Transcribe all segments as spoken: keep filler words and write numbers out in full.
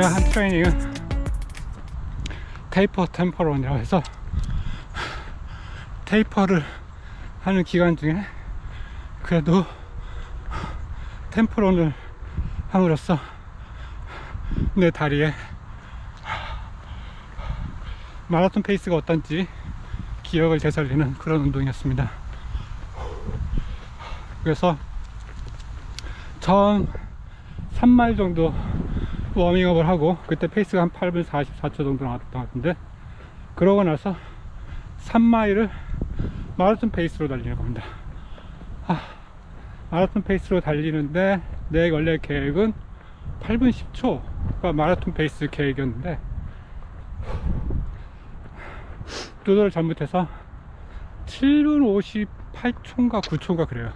제가 한 트레이닝은 테이퍼 템퍼런이라고 해서 테이퍼를 하는 기간 중에 그래도 템퍼런을 함으로써 내 다리에 마라톤 페이스가 어떤지 기억을 되살리는 그런 운동이었습니다. 그래서 처음 삼 마일 정도 워밍업을 하고, 그때 페이스가 한 팔 분 사십사 초 정도 나왔던 것 같은데, 그러고 나서 삼 마일을 마라톤 페이스로 달리는 겁니다. 아, 마라톤 페이스로 달리는데 내 원래 계획은 팔 분 십 초가 마라톤 페이스 계획이었는데 조절을 잘못해서 칠 분 오십팔 초인가 구 초인가 그래요.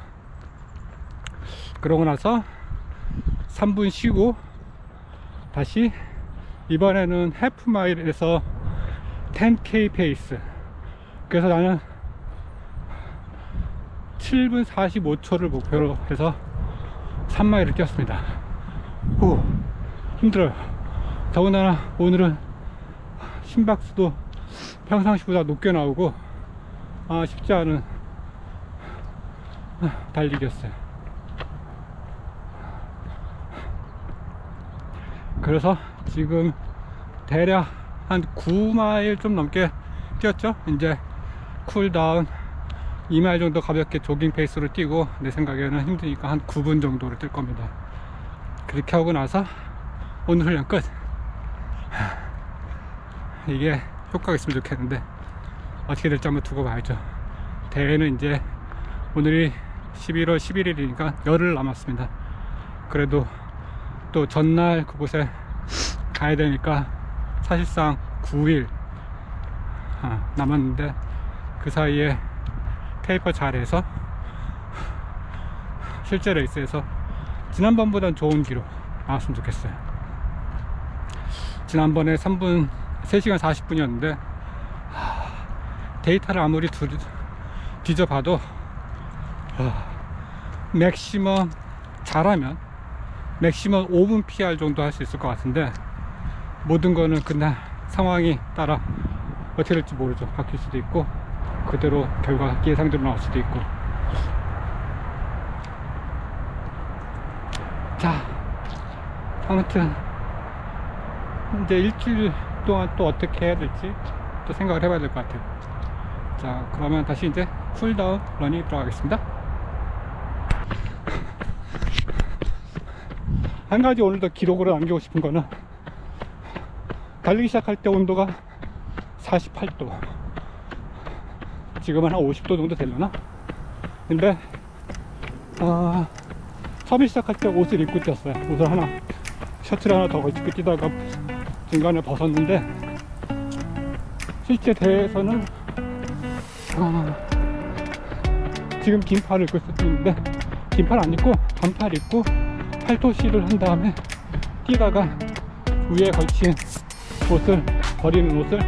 그러고 나서 삼 분 쉬고 다시 이번에는 해프 마일에서 텐 케이 페이스. 그래서 나는 칠 분 사십오 초를 목표로 해서 삼 마일을 뛰었습니다. 후, 힘들어요. 더군다나 오늘은 심박수도 평상시보다 높게 나오고, 아, 쉽지 않은 달리기였어요. 그래서 지금 대략 한 구 마일 좀 넘게 뛰었죠. 이제 쿨다운 이 마일 정도 가볍게 조깅 페이스로 뛰고, 내 생각에는 힘드니까 한 구 분 정도를 뛸 겁니다. 그렇게 하고 나서 오늘 훈련 끝. 이게 효과가 있으면 좋겠는데 어떻게 될지 한번 두고 봐야죠. 대회는 이제 오늘이 십일월 십일일이니까 열흘 남았습니다. 그래도 또 전날 그곳에 가야 되니까 사실상 구 일 남았는데, 그 사이에 테이퍼 잘해서 실제 레이스에서 지난번보단 좋은 기록 나왔으면 좋겠어요. 지난번에 삼 분 세 시간 사십 분이었는데 데이터를 아무리 두, 뒤져봐도 맥시멈 잘하면 맥시멈 오 분 피알 정도 할 수 있을 것 같은데, 모든 거는 그날 상황이 따라 어떻게 될지 모르죠. 바뀔 수도 있고 그대로 결과가 예상대로 나올 수도 있고. 자, 아무튼 이제 일주일 동안 또 어떻게 해야 될지 또 생각을 해봐야 될 것 같아요. 자, 그러면 다시 이제 쿨다운 러닝 들어가겠습니다. 한 가지 오늘도 기록으로 남기고 싶은 거는, 달리기 시작할 때 온도가 사십팔 도, 지금은 한 오십 도 정도 되려나? 근데 어, 처음에 시작할 때 옷을 입고 뛰었어요. 옷을 하나, 셔츠를 하나 더 걸치고 뛰다가 중간에 벗었는데, 실제 대회에서는 어, 지금 긴팔을 입고 있었는데 긴팔 안 입고 반팔 입고 팔토시를 한 다음에 뛰다가 위에 걸친 옷을, 버리는 옷을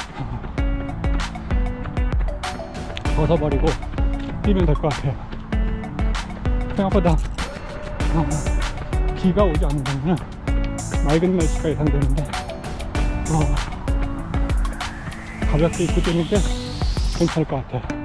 벗어버리고 뛰면 될 것 같아요. 생각보다 어, 비가 오지 않는다면 맑은 날씨가 예상되는데 어, 가볍게 입고 뛰는 게 괜찮을 것 같아요.